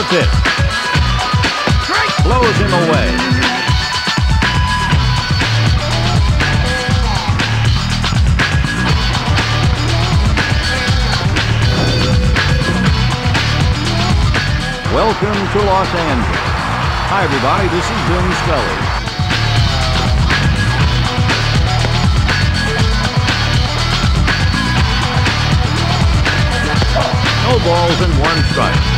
pitch. Blows him away. Welcome to Los Angeles. Hi, everybody. This is Vin Scully. No balls and one strike.